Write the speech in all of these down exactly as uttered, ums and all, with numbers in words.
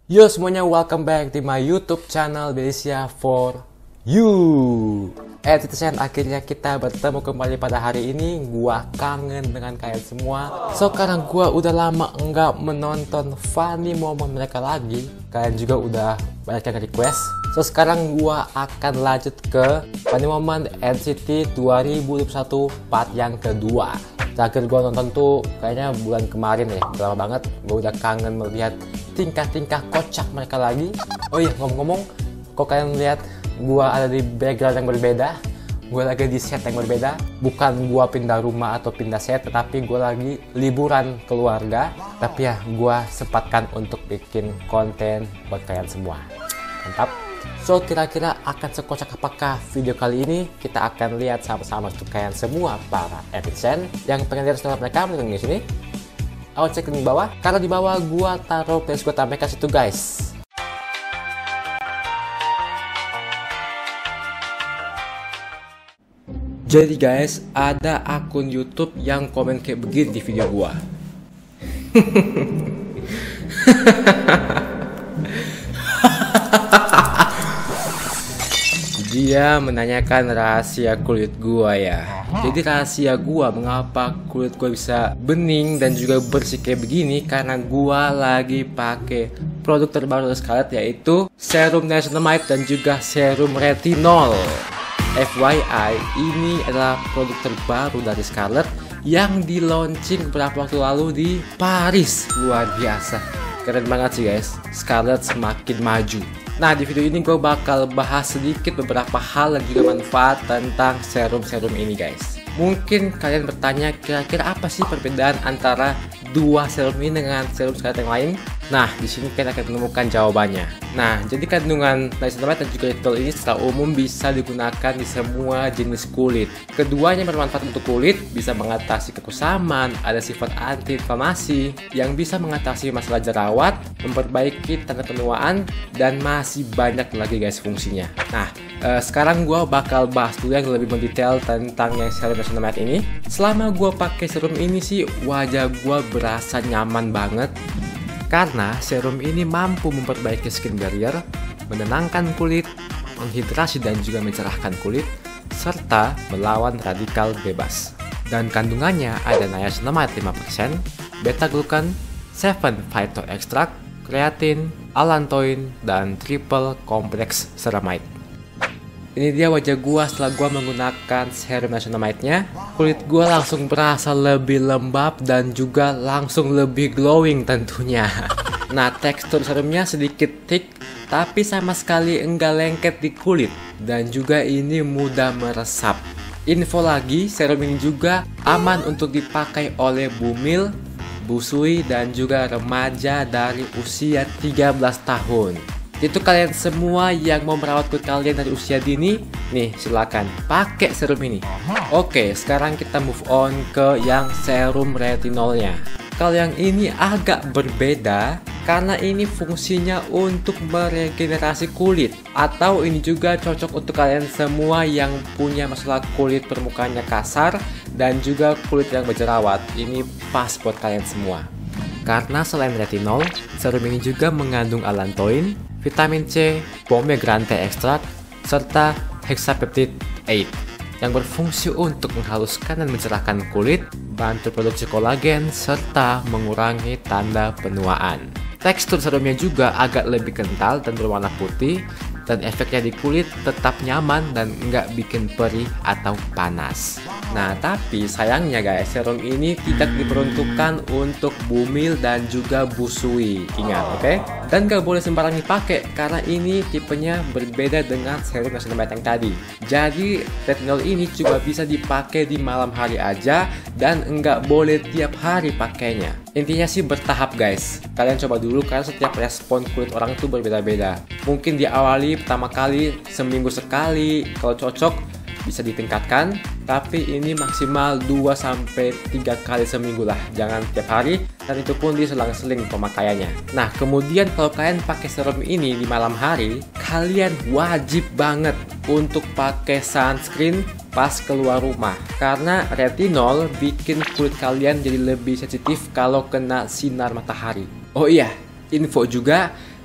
Yo semuanya, welcome back di my YouTube channel Belisia for You. Eh Titisan, akhirnya kita bertemu kembali pada hari ini. Gua kangen dengan kalian semua. So sekarang gua udah lama enggak menonton funny moment mereka lagi. Kalian juga udah banyak yang request. So sekarang gua akan lanjut ke funny moment N C T dua ribu dua puluh satu part yang kedua. Terakhir gue nonton tuh kayaknya bulan kemarin ya, lama banget. Gue udah kangen melihat tingkah-tingkah kocak mereka lagi. Oh iya, ngomong-ngomong, kok kalian lihat gue ada di background yang berbeda? Gue lagi di set yang berbeda. Bukan gue pindah rumah atau pindah set, tetapi gue lagi liburan keluarga. Tapi ya, gue sempatkan untuk bikin konten buat kalian semua. Mantap. So kira-kira akan sekocak apakah video kali ini? Kita akan lihat sama-sama untuk kalian semua para netizen yang pengen lihat channel mereka menonton di sini. Ayo cek di bawah, karena di bawah gua taruh playlist gua tampilkan situ guys. Jadi guys, ada akun YouTube yang komen kayak begini di video gua. Dia menanyakan rahasia kulit gua ya. Jadi rahasia gua mengapa kulit gua bisa bening dan juga bersih kayak begini, karena gua lagi pakai produk terbaru dari Scarlett, yaitu serum niacinamide dan juga serum retinol. F Y I, ini adalah produk terbaru dari Scarlett yang di launching beberapa waktu lalu di Paris. Luar biasa, keren banget sih guys. Scarlett semakin maju. Nah, di video ini gue bakal bahas sedikit beberapa hal dan juga manfaat tentang serum-serum ini guys. Mungkin kalian bertanya, kira-kira apa sih perbedaan antara dua serum ini dengan serum Scarlett yang lain? Nah, di sini kalian akan menemukan jawabannya. Nah, jadi kandungan niacinamide dan juga retinol ini secara umum bisa digunakan di semua jenis kulit. Keduanya bermanfaat untuk kulit, bisa mengatasi kekusaman, ada sifat anti-inflamasi, yang bisa mengatasi masalah jerawat, memperbaiki tanda penuaan, dan masih banyak lagi guys fungsinya. Nah, eh, sekarang gue bakal bahas dulu yang lebih mendetail tentang yang serum niacinamide ini. Selama gue pakai serum ini sih, wajah gue berasa nyaman banget. Karena serum ini mampu memperbaiki skin barrier, menenangkan kulit, menghidrasi dan juga mencerahkan kulit, serta melawan radikal bebas. Dan kandungannya ada niacinamide lima persen, beta-glucan, tujuh phytoextract, kreatin, allantoin, dan triple complex ceramide. Ini dia wajah gua setelah gua menggunakan serum niacinamide-nya. Kulit gua langsung berasa lebih lembab dan juga langsung lebih glowing tentunya. Nah, tekstur serumnya sedikit thick, tapi sama sekali enggak lengket di kulit. Dan juga ini mudah meresap. Info lagi, serum ini juga aman untuk dipakai oleh bumil, busui, dan juga remaja dari usia tiga belas tahun. Itu kalian semua yang mau merawat kulit kalian dari usia dini, nih silakan pakai serum ini. Oke, sekarang kita move on ke yang serum retinolnya. Kalau yang ini agak berbeda karena ini fungsinya untuk meregenerasi kulit, atau ini juga cocok untuk kalian semua yang punya masalah kulit permukaannya kasar dan juga kulit yang berjerawat. Ini pas buat kalian semua. Karena selain retinol, serum ini juga mengandung allantoin, vitamin C, pomegranate extract, serta hexapeptide delapan yang berfungsi untuk menghaluskan dan mencerahkan kulit, bantu produksi kolagen, serta mengurangi tanda penuaan. Tekstur serumnya juga agak lebih kental dan berwarna putih, dan efeknya di kulit tetap nyaman dan nggak bikin perih atau panas. Nah, tapi sayangnya guys, serum ini tidak diperuntukkan untuk bumil dan juga busui. Ingat, oke? Okay? Dan nggak boleh sembarang dipakai karena ini tipenya berbeda dengan serum niacinamide yang tadi. Jadi, retinol ini cuma bisa dipakai di malam hari aja dan nggak boleh tiap hari pakainya. Intinya sih bertahap guys. Kalian coba dulu karena setiap respon kulit orang itu berbeda-beda. Mungkin diawali pertama kali seminggu sekali, kalau cocok bisa ditingkatkan, tapi ini maksimal dua sampai tiga kali seminggu lah, jangan tiap hari, dan itu pun diselang-seling pemakaiannya. Nah, kemudian kalau kalian pakai serum ini di malam hari, kalian wajib banget untuk pakai sunscreen pas keluar rumah, karena retinol bikin kulit kalian jadi lebih sensitif kalau kena sinar matahari. Oh iya, info juga,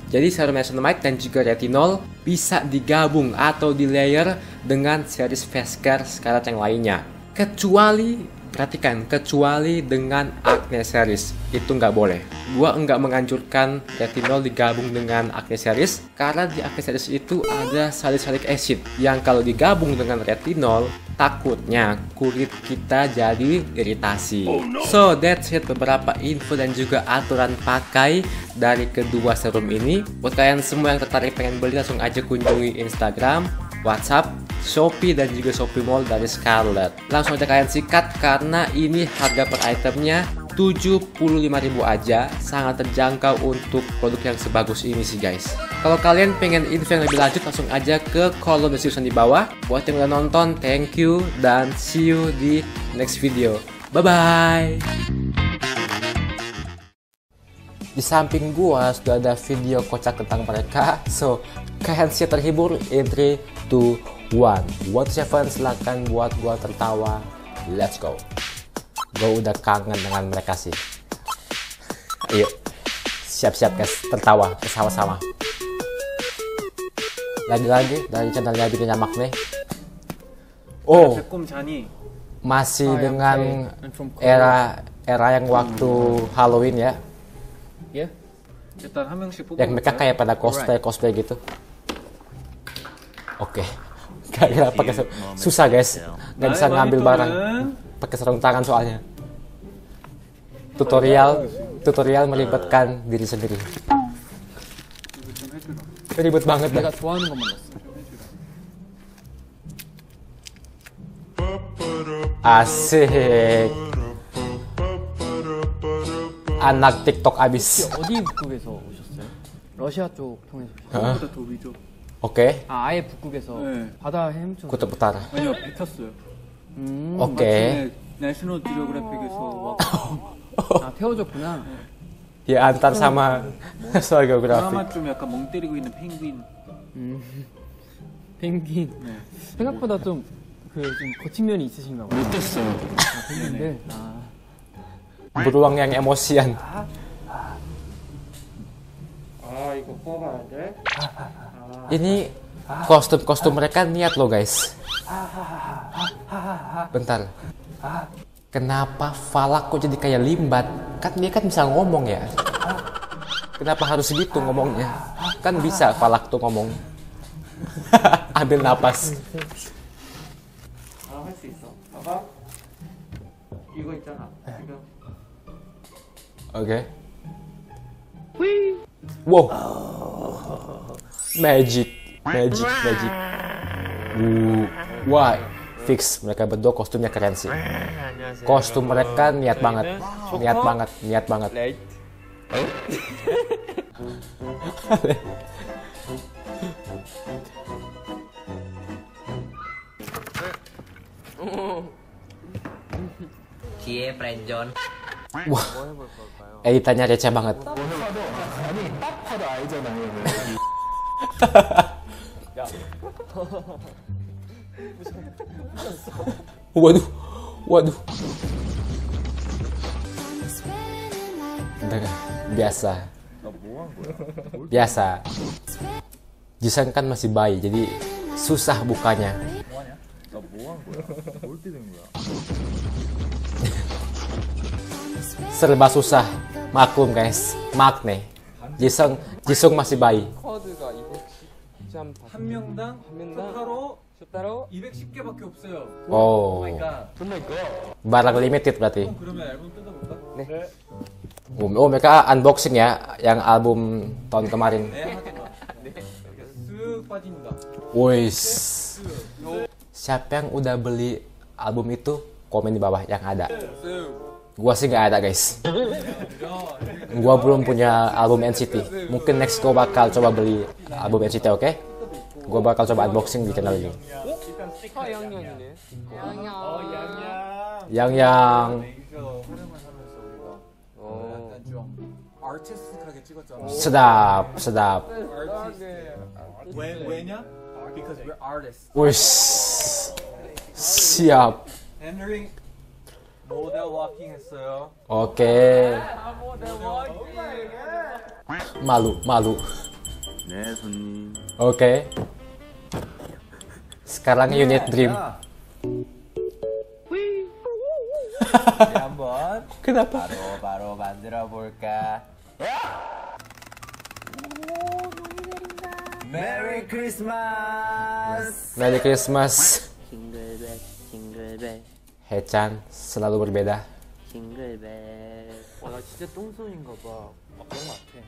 Jadi serum niacinamide dan juga retinol bisa digabung atau di layer dengan series face care Scarlett yang lainnya. Kecuali perhatikan, kecuali dengan acne series itu nggak boleh. Gua nggak menganjurkan retinol digabung dengan acne series karena di acne series itu ada salicylic acid yang kalau digabung dengan retinol takutnya kulit kita jadi iritasi. Oh, no. So that's it, beberapa info dan juga aturan pakai dari kedua serum ini. Buat kalian semua yang tertarik pengen beli, langsung aja kunjungi Instagram, WhatsApp, Shopee dan juga Shopee Mall dari Scarlett. Langsung aja kalian sikat karena ini harga per itemnya tujuh puluh lima ribu aja, sangat terjangkau untuk produk yang sebagus ini sih guys. Kalau kalian pengen info yang lebih lanjut, langsung aja ke kolom description di bawah. Buat yang udah nonton, thank you dan see you di next video. Bye bye. Di samping gua sudah ada video kocak tentang mereka, so kalian siap terhibur in three, two, one. What seven, silahkan buat gua tertawa. Let's go. Gue udah kangen dengan mereka sih. Ayo, siap-siap guys, tertawa bersama-sama. Lagi-lagi dari channelnya bikin nyamak nih. Oh, masih dengan era era yang waktu Halloween ya. Yang mereka kayak pada cosplay cosplay gitu. Oke, gak pakai susah guys, nggak bisa ngambil barang pakai sarung tangan soalnya. Tutorial tutorial melibatkan diri sendiri. Ribet banget dah. Asik. Anak TikTok abis. 어디 북극에서 오셨어요? 러시아 쪽 통해서 보다 더 위죠. Oke. 아, 아예 북극에서 네. 바다 헤엄쳐. Kutub Utara. 아니요, 배 탔어요. 음. Oke. 내셔널 지오그래픽에서 막 아, 태워줬구나. Ya antar sama soal geografi. 드라마 좀 약간 멍 때리고 있는 펭귄. 음. 펭귄. 네. 생각보다 좀 그 좀 거친 면이 있으신가 봐요. 못 됐어요. 아, 펭귄들. 아. Beruang yang emosian. Ini kostum-kostum mereka niat loh guys. Bentar. Kenapa Falak kok jadi kayak limbat? Kan dia kan bisa ngomong ya. Kenapa harus gitu ngomongnya? Kan bisa Falak tuh ngomong. Ambil napas. Oke. Wow. Magic, magic, magic. Uh, wah, fix mereka berdua kostumnya keren sih. Kostum mereka niat banget, niat banget, niat banget. Cie, Prenjon. Wah, editannya receh banget. Waduh, waduh. Udah, biasa. Biasa. Jisung kan masih bayi, jadi susah bukanya. Serba susah, maklum guys, mak nih. Jisung, Jisung masih bayi. 한 명당 쇼타로 쇼타로 이백십 개밖에 없어요. Oh, barang limited berarti. 그러면 앨범 뜯어볼까? 네. Oh, mereka unboxing ya, yang album tahun kemarin. 네, 하지 마. 네. 쓱 빠진다. Wis. Siapa yang udah beli album itu? Komen di bawah yang ada. Gua sih nggak ada guys. Gua belum punya album N C T. Mungkin next gua bakal coba beli album N C T, oke? Okay? Gua bakal coba unboxing di channel ini. Yang yang 아티스틱하게 찍었잖아. sedap, sedap. 왜 왜냐? Because we're artists. Wis. Siap. Henry 모델 워킹 했어요. Oke. Malu, malu. 네, 손님. Oke. Sekarang unit dream. 우리 한번 Kenapa? 바로 바로 만들어 볼까? 메리 크리스마스. Merry Christmas. 징글벨 징글벨 Hechan selalu berbeda. 징글벨. 와, 나 진짜 똥손인가 봐. 아, 그런 거 같아.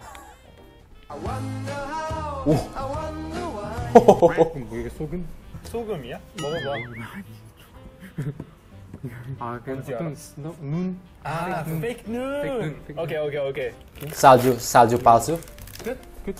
뭐 이게 소금? 소금이야? 먹어봐. 아, 그냥 보통 스노, 눈? 아, 페이크 눈. 오케이, 오케이, 오케이. Salju, salju palsu. 끝? 끝.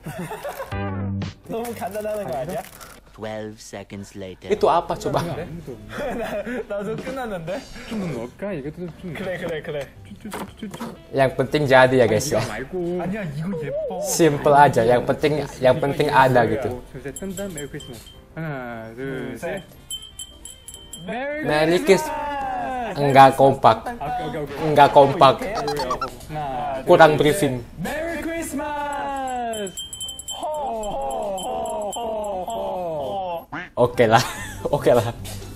너무 간단한 거 아니야? twelve seconds later. Itu apa coba? 나도 끝났는데. 좀 넣을까? 이것도 좀. 그래, 그래, 그래. Yang penting jadi ya guys ya. 말고. 아니야, 이거 예뻐. Simple aja. Yang penting, yang penting ada gitu. 둘, 셋, 뜬다. 메리 크리스마스. 하나, 둘, 셋. 메리 Merry Christmas. Enggak kompak. 오케이, 오케이, 오케이. Enggak kompak. 하나, Kurang briefing. 메리 크리스마스. 호호호호호. Oke lah. Oke lah.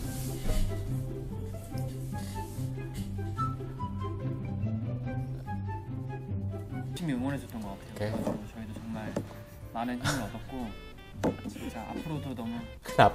열심히 응원해줬던 것 같아요. 오케이. 그래서 저희도 정말 많은 힘을 얻었고 진짜 앞으로도 너무 Kenapa?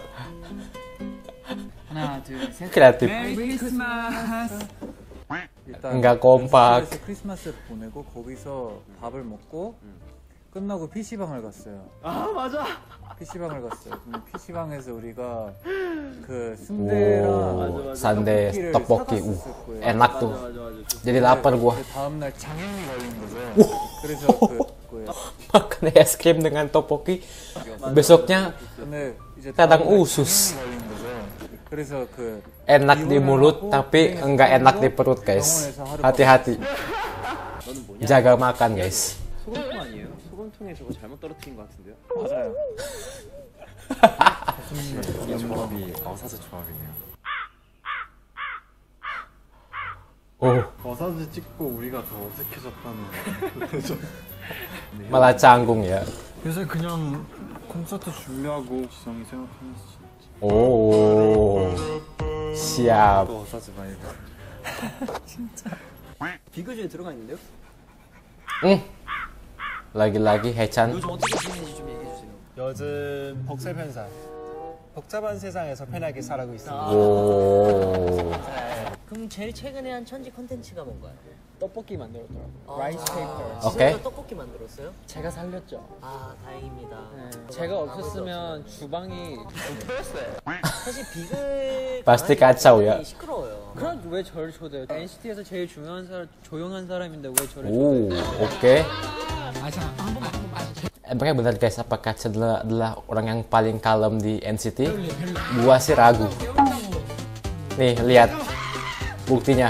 하나 둘셋 Kreatif. 크리스마스. 일단 Enggak kompak. 연습실에서 크리스마스를 보내고 거기서 밥을 먹고 끝나고 피시방을 갔어요. 아 맞아. 피시방을 갔어요. 근데 피시방에서 우리가 그 Wow, 순대랑 Sunday tteokbokki. Uh, 사갔을 거예요. enak tuh. Jadi lapar gua. 그 다음날 장염이 걸린 거죠. 그래서 그 그거예요. Makan es krim dengan tteokbokki. Besoknya 근데 이제 Kadang 다음날 usus. 장염이 걸린 거죠. 그래서 그 enak di mulut tapi enggak enak di perut guys. Hati-hati. Jaga makan guys. 소금통 아니에요? 소금통에 저거 잘못 떨어뜨린 것 같은데요? 맞아요. 이 조합이 어사즈 조합이네요. Oh, 버사지 찍고 우리가 더 어색해졌다는. malah canggung ya. 그래서 그냥 콘서트 준비하고 지성이 생각하면서 Oh, siap. 또 어사지 많이 봐. 비글즈에 들어가 있는데요? Hmm. Lagi-lagi Hechan. 요즘 어떻게 지내는지 좀 얘기해주세요. 요즘 복세편사. 복잡한 세상에서 편하게 살아가고 있습니다. Oh. 그럼 제일 최근에 한 천지 콘텐츠가 뭔가요? 떡볶이 만들었더라고. 아, 라이스 페이퍼. 오케이. 진짜 떡볶이 만들었어요? 제가 살렸죠. 아 다행입니다. 네. 제가 없었으면 주방이. 사실 비글 Pasti 강아지 kacau ya. 시끄러워요. 그럼 왜 저를 초대해요? 엔시티에서 제일 중요한 사람, 조용한 사람인데 왜 저를 Uh, 초대해요? oke. Emangnya benar guys, apakah Chandler adalah orang yang paling kalem di N C T? Gua sih ragu. Nih, lihat buktinya.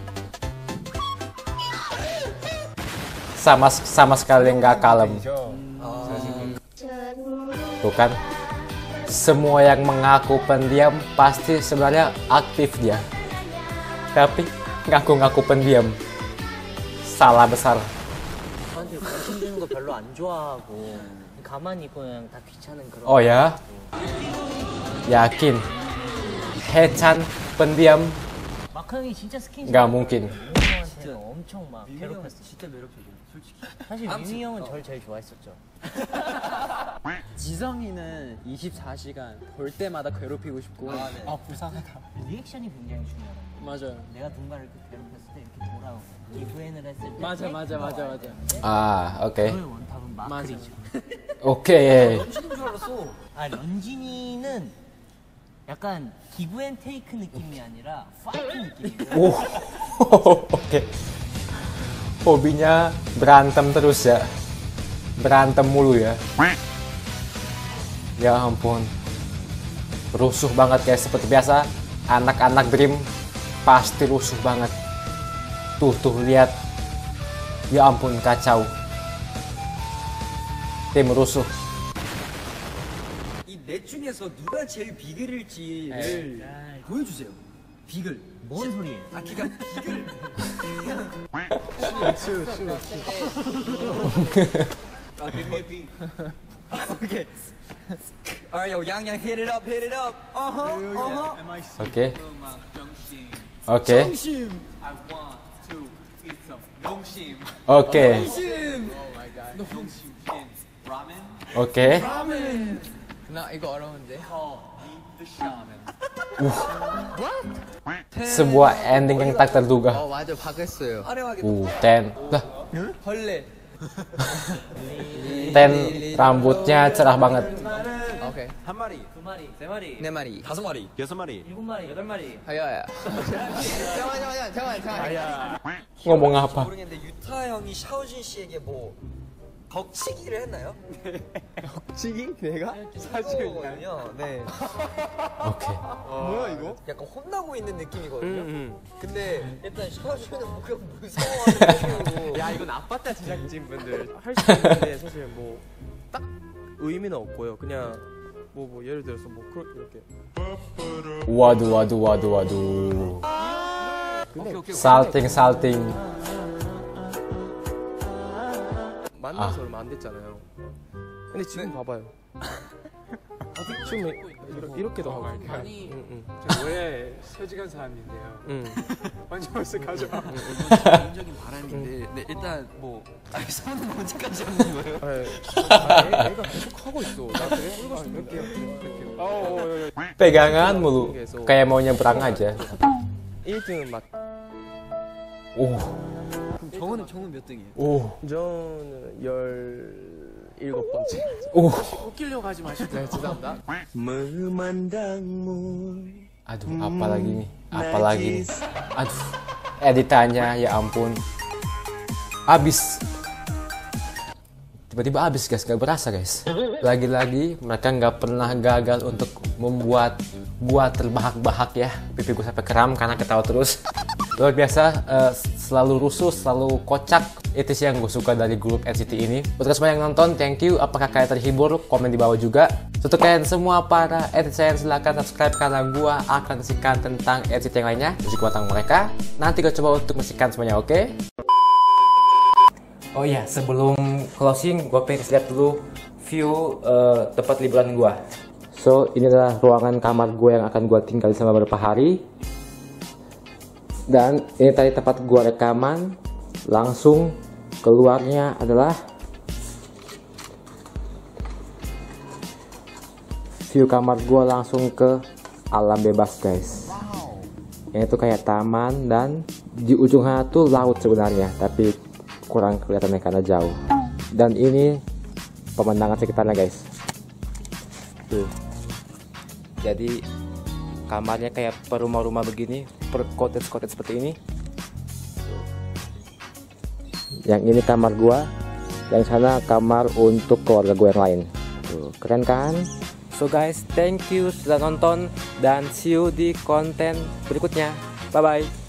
Sama sama sekali nggak kalem. Tuh kan, semua yang mengaku pendiam pasti sebenarnya aktif dia. Tapi ngaku-ngaku pendiam. Salah besar. 저한테 관심 주는 거 별로 안 좋아하고 가만히 있고 그냥 다 귀찮은 그런. Oh ya? Yakin? Hechan pendiam? 마크 형이 진짜 스킨십. Nggak mungkin. 형한테는 엄청 막 괴롭혔어. 진짜 매력적이에요, 솔직히. 사실 유미 형은 저를 제일 좋아했었죠. 지성이는 이십사 시간 볼 때마다 괴롭히고 싶고. 아, 불쌍하다. 리액션이 굉장히 중요하단 말이야. 맞아요. 내가 누군가를 이렇게 괴롭혔을 때 이렇게 돌아오고 기부엔을 했을 때 맞아, 맞아, 맞아, 맞아. Ah, oke. 저의 원탑은 마크리죠. Oke. 아 런쥔이는 약간 기부엔 테이크 느낌이 아니라 파이트 느낌이에요. Uh, oke. Hobinya berantem terus ya. Berantem mulu ya. Ya ampun. Rusuh banget guys, seperti biasa. Anak-anak Dream pasti rusuh banget. Tuh, tuh, lihat. Ya ampun, kacau. Tim rusuh. 이 넷 중에서 누가 제일 비글일지를 보여주세요. 비글. 뭔 소리예요? 아, 그니까 비글. Oh, give me a beat. Okay. All right, yo, Yang Yang, hit it up, hit it up. Uh huh. Uh huh. Oke. Oke. I want to eat some 농심. Oke. Oh my god. 농심 in ramen. Oke. 나 이거 어려운데. Call me the shaman. Sebuah ending yang tak terduga. 어 맞아 바뀌었어요. Uh, ten. Lah, 벌레. ten rambutnya cerah banget. 오케이. 한 마리, 두 마리, 세 마리, 네 마리. 다섯 마리, 여섯 마리, 일곱 마리, 여덟 마리. 하야야. 잠깐만 잠깐만 잠깐만 잠깐만. Ngomong apa? 모르겠는데 유타 형이 샤오진 씨에게 뭐 덕치기를 했나요? 지기? 내가? 사실은요. 네. Oke. 뭐야 이거? 약간 혼나고 있는 느낌이거든요. 음, 근데 일단 샤오진은 뭐 그냥 무서워하는 느낌이고. 야 이건 아빠따 제작진 분들 할 수 있는데 사실 뭐 딱 의미는 없고요. 그냥 뭐 뭐 예를 들어서 뭐 그렇게 이렇게 Waduh, waduh, waduh, waduh. Salting, salting. 만나서 얼마 안 됐잖아요. 근데 지금 봐봐요. 지금 이렇게, 이렇게도 하고. 아니, 응, 응. 저 원래 솔직한 사람인데요. 응. 완전 어색하죠? 개인적인 바람인데, 네, 일단 뭐 아니 손은 언제까지 하는 거예요? 아, 애, 애가 계속 하고 있어. 나한테 아, 이렇게 이렇게. 어, 어, 어, 어. Pegangan mulu. Kayak mau nyebrang aja. 일 등은 막 Uh, 정우는 정우 몇 등이에요? uh, 저는 열일곱 번째. uh. 웃기려고 하지 마시고. 네, 죄송합니다. Aduh, apa lagi nih? Apa lagi nih? Aduh, editannya ya ampun. Abis. Tiba-tiba habis guys, gak berasa guys. Lagi-lagi mereka nggak pernah gagal untuk membuat gua terbahak-bahak ya. Pipi gua sampai kram karena ketawa terus. Luar biasa, uh, selalu rusuh, selalu kocak. Itu sih yang gue suka dari grup N C T ini. Untuk semua yang nonton, thank you. Apakah kalian terhibur? Komen di bawah juga. Untuk kalian semua para N C T saya silahkan subscribe karena gue akan mesikan tentang N C T yang lainnya, musik batang mereka. Nanti gue coba untuk mesikan semuanya, oke? Okay? Oh iya, sebelum closing, gue pengen lihat dulu view uh, tempat liburan gue. So, ini adalah ruangan kamar gue yang akan gue tinggal selama beberapa hari. Dan ini tadi tempat gue rekaman. Langsung keluarnya adalah view kamar gue langsung ke alam bebas guys. Ini tuh kayak taman dan di ujungnya tuh laut sebenarnya, tapi kurang kelihatannya karena jauh. Dan ini pemandangan sekitarnya guys. Tuh. Jadi kamarnya kayak per rumah-rumah begini, per cottage-cottage seperti ini. Yang ini kamar gua, yang sana kamar untuk keluarga gua yang lain. Tuh, keren kan? So guys, thank you sudah nonton dan see you di konten berikutnya. Bye bye.